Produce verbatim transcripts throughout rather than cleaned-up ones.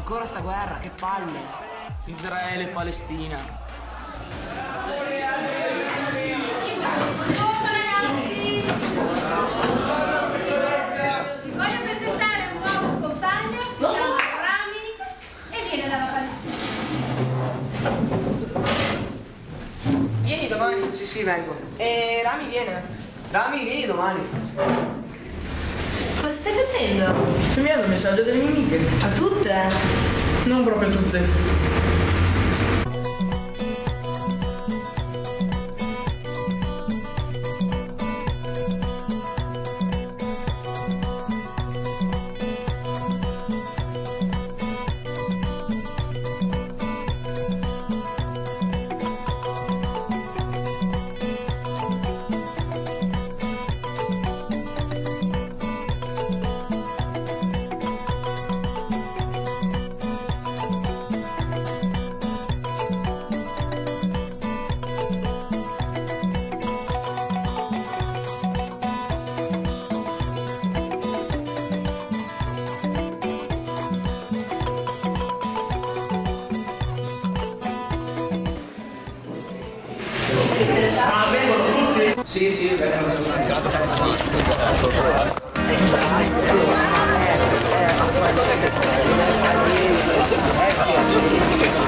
Ancora sta guerra, che palle. Israele e Palestina. Buongiorno ragazzi! Voglio presentare un nuovo compagno, si chiama Rami e viene dalla Palestina. Vieni domani? Sì, sì, vengo. E Rami viene? Rami, vieni domani. Cosa stai facendo? Mi inviato un messaggio delle mie amiche. A tutte? Non proprio tutte. Ah, vengono tutti? Sì, sì, vengono tutti.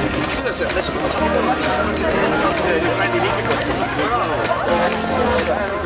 Adesso facciamo un po' di prendi lì che